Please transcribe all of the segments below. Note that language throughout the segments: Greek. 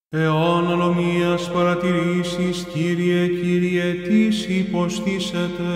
Εάν αλλομίας παρατηρήσεις, Κύριε, Κύριε, τις υποστήσετε,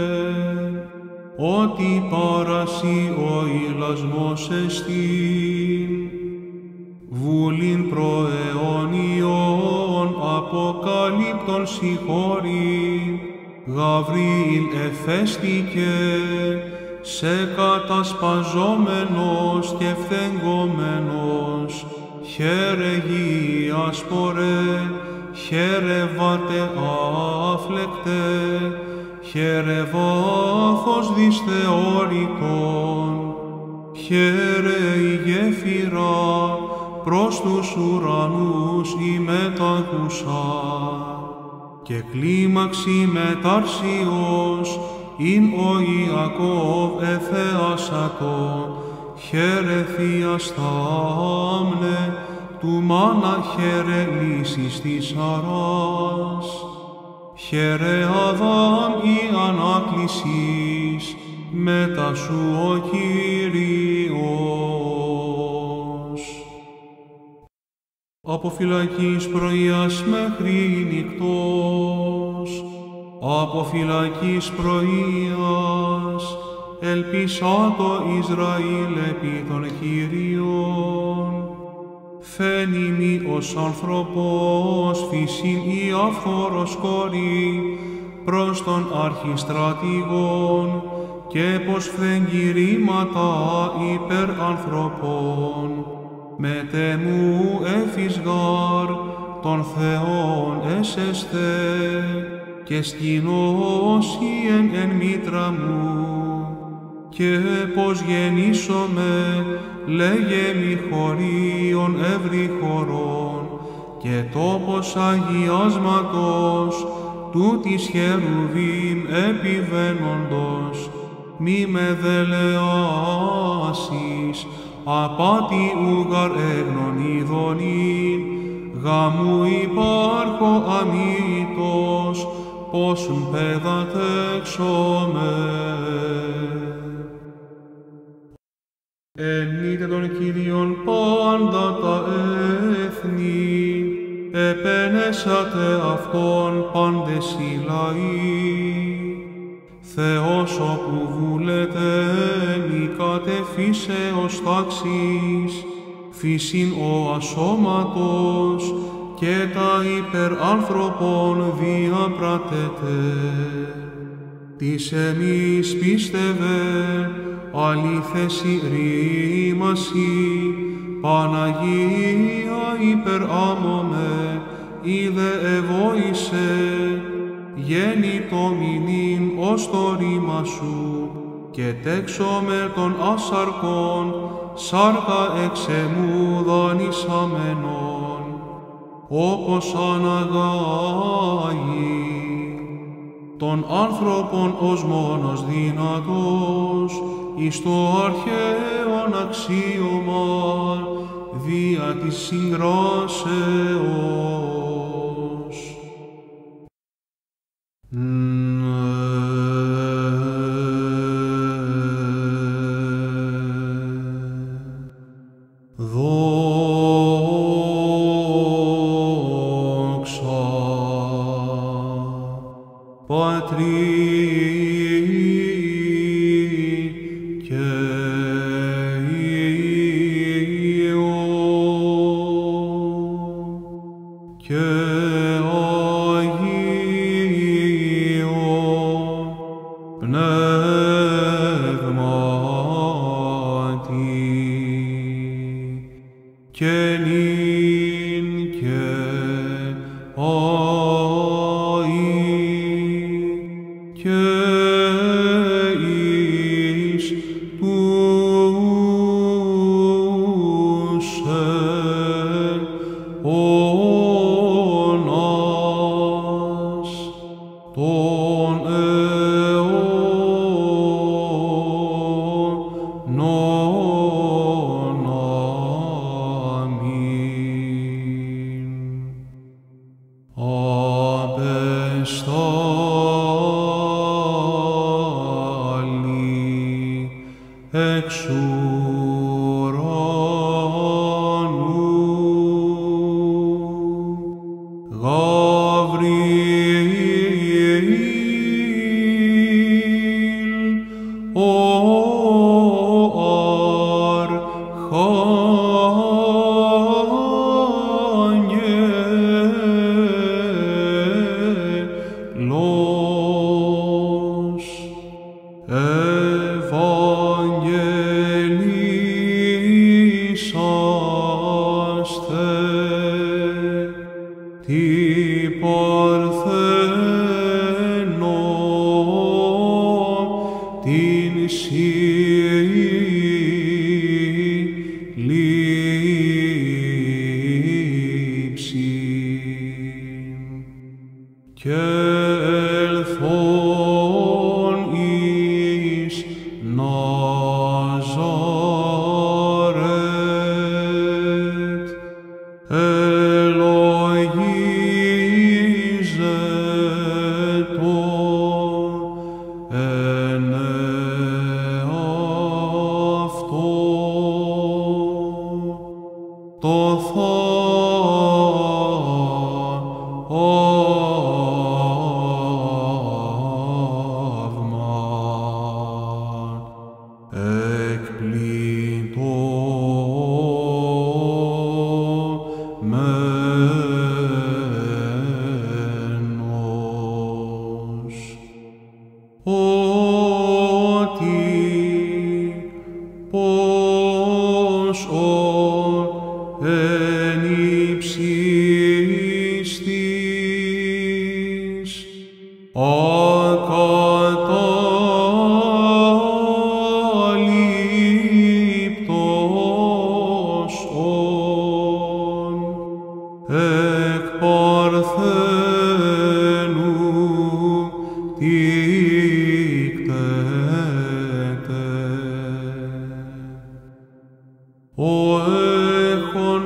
ότι παρασύ ο ηλασμός εστίν. Βούλην προαιώνιον αποκαλύπτων συγχώρη, Γαβριήλ εφέστηκε, σε κατασπαζόμενος και φθεγγόμενος, χαίρε γη άσπορε, χαίρε βάτε άφλεκτε, χαίρε βάθος δυσθεώρητον, χαίρε η γέφυρα προς τους ουρανούς η μετακουσά, και κλίμαξη μετάρσιος ειν ο Ιακώβ εφεάσατο, χαίρε Θείας θάμνε, του μάνα χαίρε λύσης της αράς. Χαίρε Αδάμ η ανάκλησης, μετά σου ο Κύριος. Από φυλακής πρωίας μέχρι νυκτός, από φυλακής πρωίας, ελπίσα το Ισραήλ επί των Κύριων. Φαίνει μη ως άνθρωπος φύσιν η αυθόρος κόρη προς τον αρχιστρατηγόν, και πως φθεγγυρήματα υπερ ανθρωπών. Μετέ μου εφισγάρ των Θεών εσεστε, και σκηνώσει εν μήτρα μου. Και πως γεννήσομαι, λέγε μη χωρίων εύρη χωρών, και τόπος αγιάσματος τούτης χερουβίμ επιβαίνοντος, μη με δελεάσεις, απάτη ουγαρ έγνων ειδονήν, γαμού υπάρχω αμήτως, πόσουν παιδατέξομαι. Ενείτε τον Κύριον πάντα τα έθνη, επενέσατε Αυτόν πάντες οι λαοί. Θεός όπου βούλετε μη κατεφύσεως τάξης, φύσιν ο ασώματος, και τα υπεράνθρωπον διαπράτετε. Τις εμείς πίστευε, αλήθεση ρήμαση, Παναγία υπεράμωμε, είδε εβόησε, γέννη το μηνύν ως το ρήμα σου, και τέξομαι των ασαρκών, σάρκα εξεμού δανεισαμένων, όπως αναγάγει. Των άνθρωπων ως μόνος δυνατός, εις το αρχαίον αξίωμα, δια της συγκράσεως. Πατρί και Υιό και Αγίο Πνεύματι, και νυν και και εις τους αιώνας των αιώνων. Αμήν. Απεστάλλει εξ ουρανού. Γαβριήλ, ο αρχάγγελος, ευαγγελίσαστε τη Παρθένο την συλλήψην και ελθόν εις Ναζαρέτ ελογίζετο εν εαυτό το θαύμα εκπληττωμένος, ότι πόσον εν ύψης της ακατάληπτος ον εκ Παρθένου τικτέται, ο έχων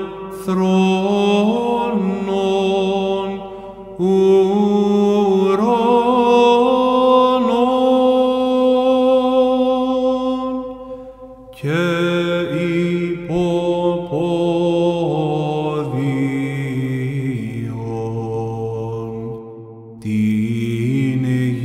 θρόνον ουρανών και υποπόδιον την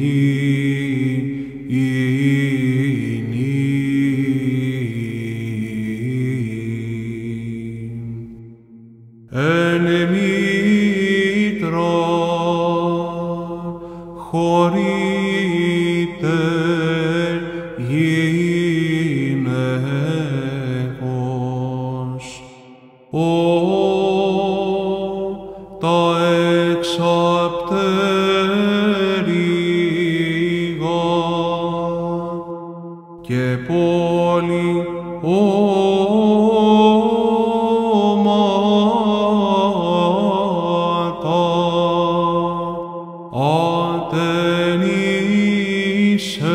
γην εν μήτρα χωρίτε γυναίκος, τα εξαπτέρυγα και πόλη όματα ατενίσε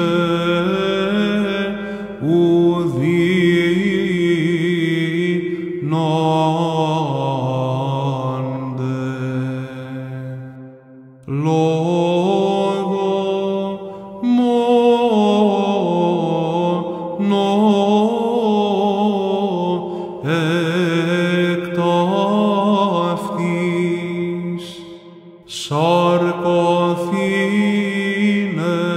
ουδύνονται λόγω μόνο εκ ταύτης σαρκωθήνε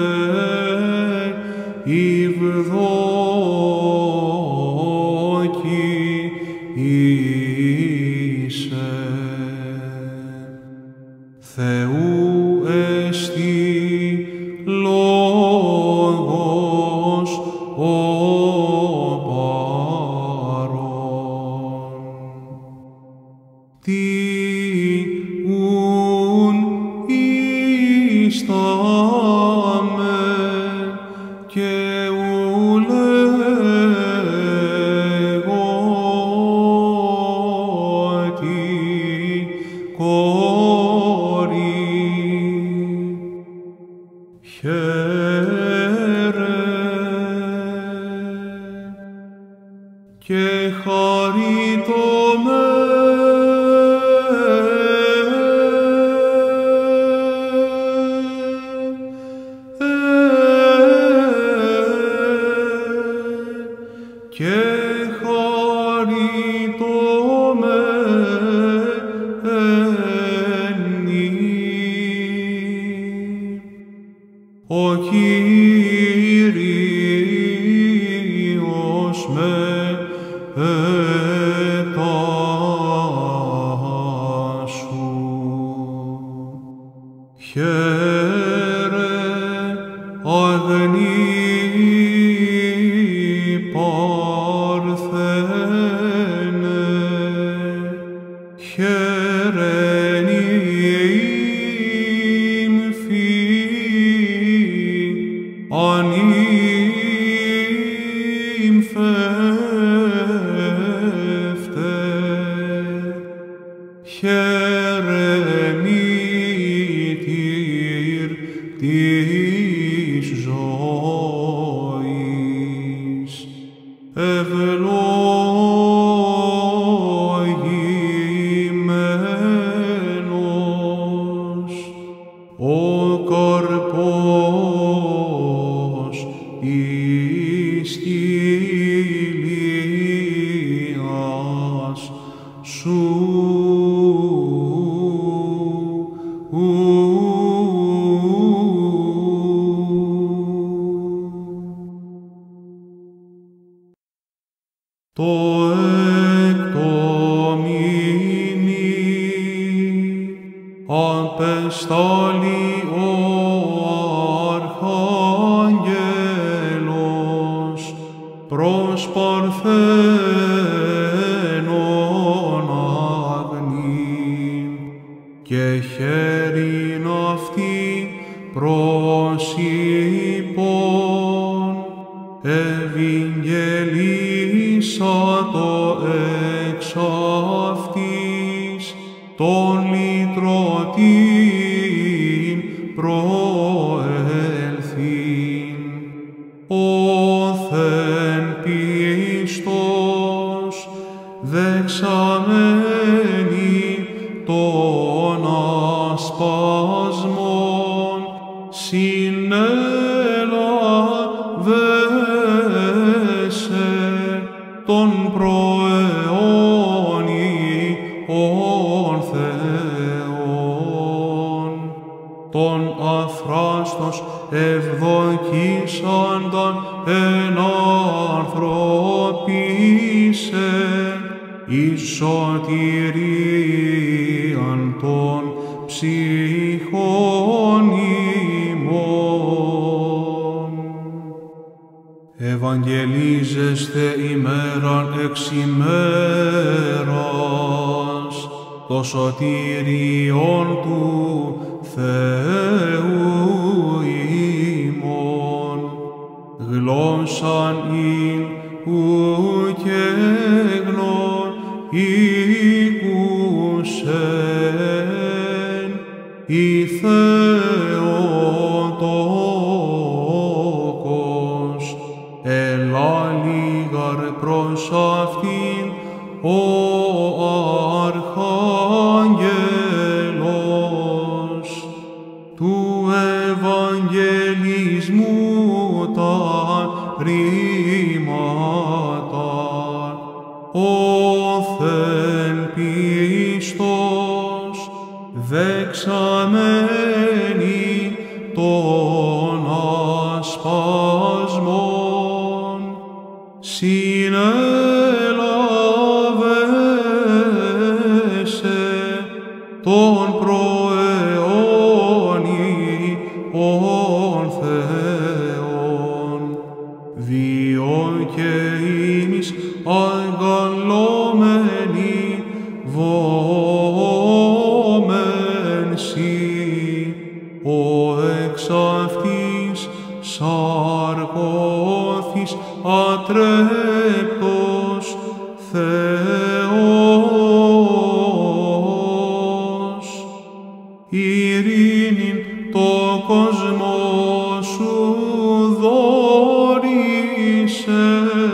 ευδόκη είσαι. Θεού εστι λόγος ο παρών. Τι ουν ιστάμε και ου λέγωτι κόρη χαίρε και χαριτωμέ και χαριτωμέ Χαίρε, αγνή Παρθένε, χαίρε νύμφη, ανύμφευτε, χαίρε μήτηρ της ζωής, ευλογημένος ο καρπός εις κοιλίας σου. Το έκτο μήνυ απεστάλλει ο Αρχάγγελος προς Παρθένον αγνήν και χέριν αυτή προσείπων ευηγγελίσατο εξ αυτής τον λυτρωτήν προελθήν. Όθεν πίστος δεξαμένη των ασπασμών συνέλαβεσαι τον προαιώνιον Θεόν, τον αφράστος ευδοκίσανταν ενανθρωπίσε εις σωτηρίαν των ψυχών ημών. Ευαγγελίζεστε ημέραν εξ ημέρας το σωτήριον του Θεού ημών, γλώσσαν ειν ουκ ήκουσεν η Θεοτόκος, ελάληγαρ προς αυτήν ο Αρχάγγελος του Ευαγγελισμού τα ρήματα, όθεν πίστος δεξαμένη των ασπασμών συνέλαβεσαι τον προαιώνιον Θεόν, διό και ημείς αγκαλώμενοι βόμεν σοι, ο εξ αυτής σαρκώθης ατρέπτος Θεός, ειρήνην το κόσμο σου δώρισε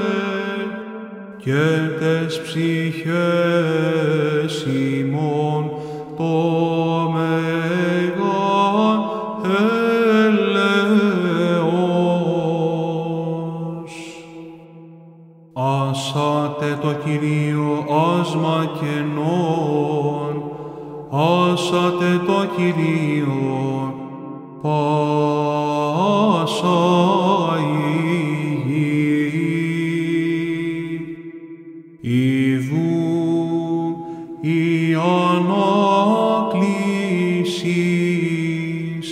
και τες ψυχές ημών το μέγα έλεος. Ασάτε το Κυρίο άσμα κενών, άσατε το Κυρίο πάσα η γη. Ιδού η ανάκλησης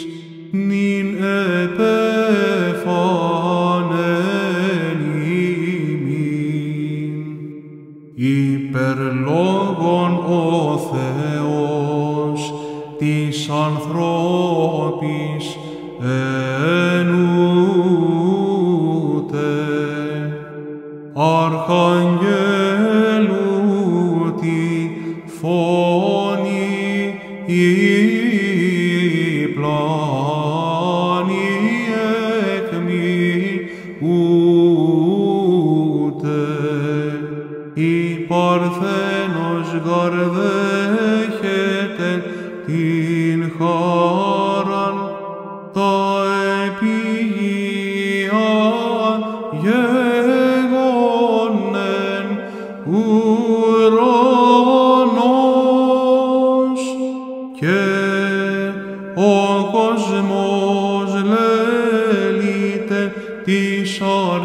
της ανθρώπης ενούτε. Αρχαγγέλου τη φωνή η πλάνη εκμυούται. Η Παρθένος γαρδέχεται την χάραν τα επίγεια γεγονέν ουρανός και ο κόσμος λέλειται της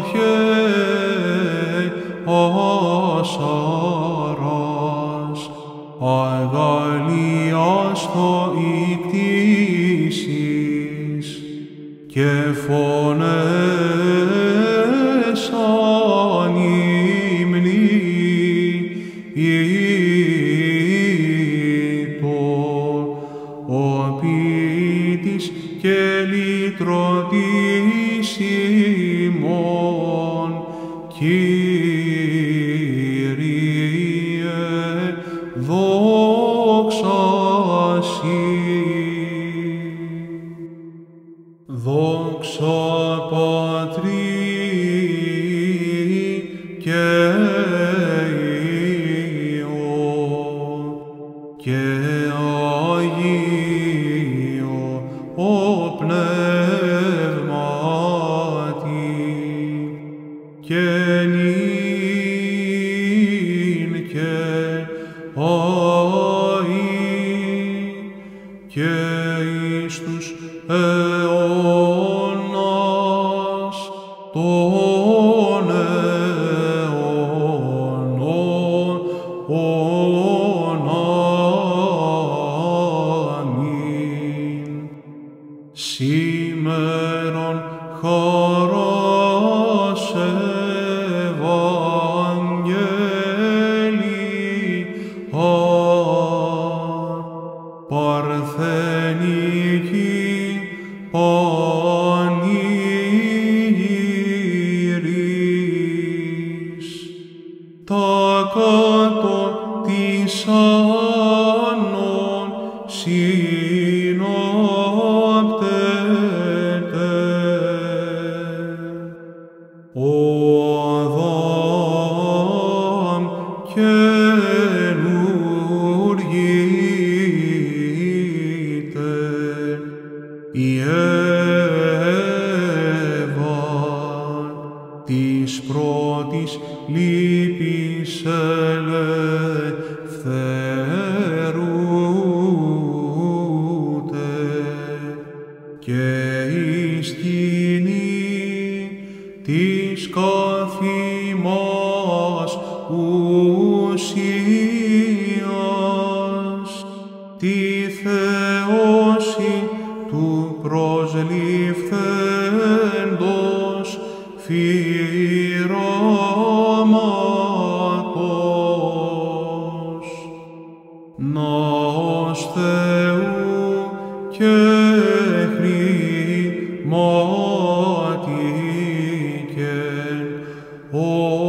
αρχαίας αράς αγαλίαστο ικτήσεις και φωνές ανυμνήτων ο ποιητής και λυτρωτής ημών Κύριε δόξα Σοι. Δόξα Πατρί και Υιό και Αγίο ο Πνεύματι και νυν και αεί και εις τους αιώνας των αιώνων. Αμήν. Σήμερον χαράς Ευαγγέλη παρθενική πανηγυρίς τα κάτω της άνων συνάπτεται. Ο Αδάμ καινουργείται, η Εύα της πρώτης λύπης ελευθερούται και η σκηνή της καθημάς ουσίας τη θεώση του προσληφθέντος φυρώματος. Ναός Θεού και χρηματικεν ο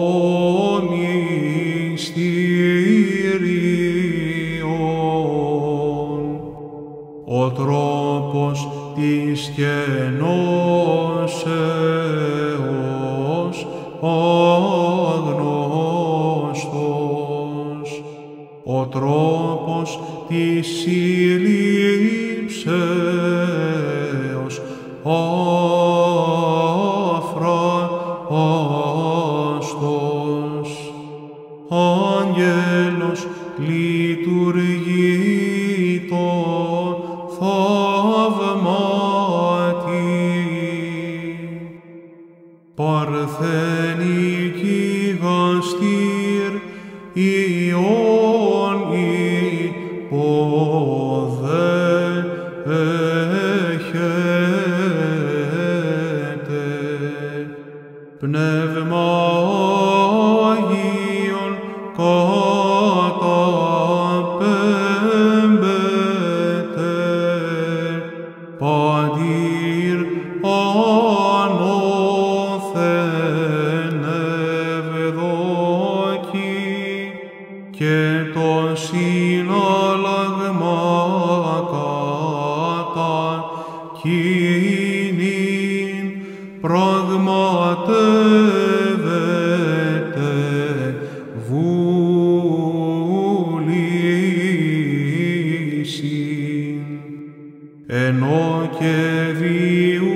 μυστήριον. Ο τρόπος της γενώσεως αγνώστος, ο τρόπος της συλλήψεως αφράστος. Άγγελος λειτουργεί το θαυμάτι, παρθενική γαστήρ Υιόν υποδέχεται. Πνεύμα Άγιον καταπέμπεται βούλησιν. Ενώ και βίου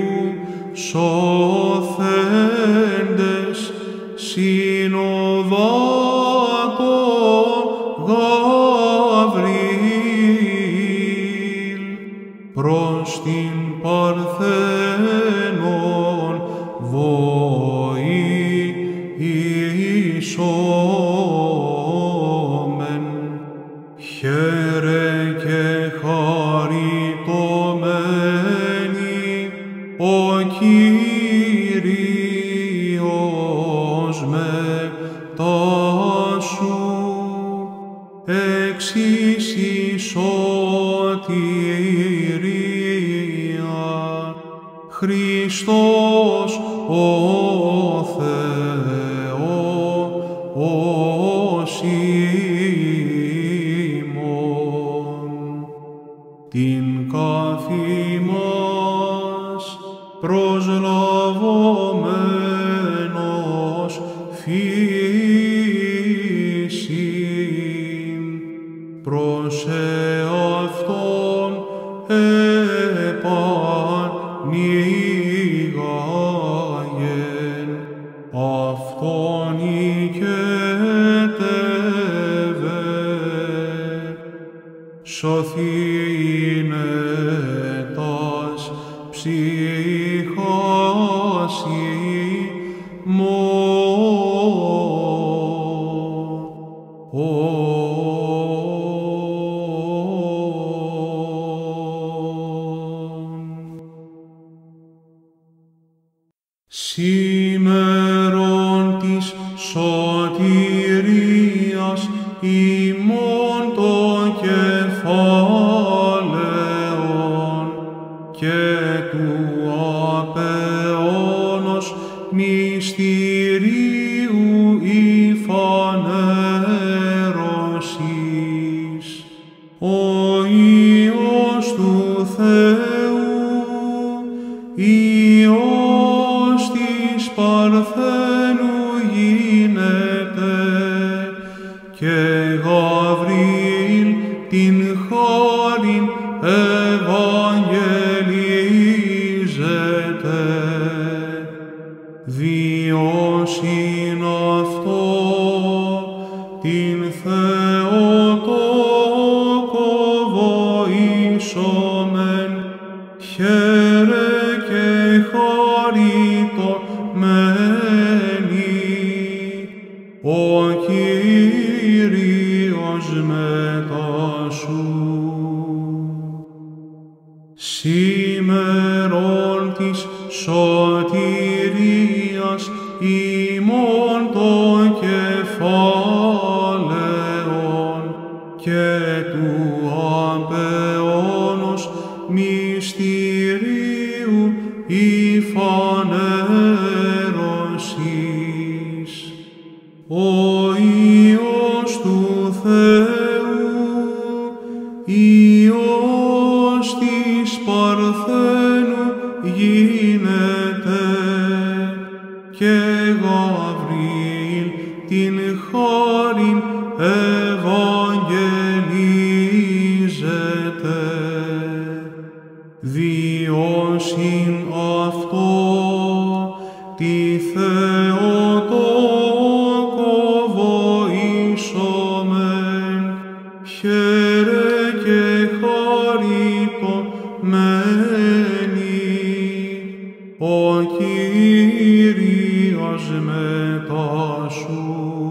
σώθεντες συνοδάτο Γαβριήλ προς την Παρθένον βοήσομεν. Χαίρε και χαριτωμένη ο Κύριος μετά σου, εξής η σωτηρία, Χριστός ο Θεός ημών. Την κάφη μας προσλαβωμένος φύσιν, προς εαυτόν επανοίγαγεν, αυτόν οικέτευε, σωθήνε τας ψυχάς σήμερον της σωτηρίας ημών το κεφάλαιον και του απεώνος μυστηρίου η φανέρωσης, ο Υιός του Θεού, Υιός της Παρθένου γίνεται, και Γαβριήλ την χάριν ευαγγελίζεται. Διώσιν αυτό την Θεοτόκο βοήσομεν, χαίρε και χαριτωμένη, ο Κύριος μετά σου. Σήμερον της σωτηρίας ημών το κεφάλαιον και του απεώνος μυστηρίου η φανέρωσης, ο Υιός του Θεού, Υιός της Παρθένου γίνεται, και Γαβριήλ την χάριν ευαγγελίζεται. Διώσιν αυτό τη Θεοτόκο βοήσομεν, χαίρε και χαριτωμένη, ο Κύριος μετά σου.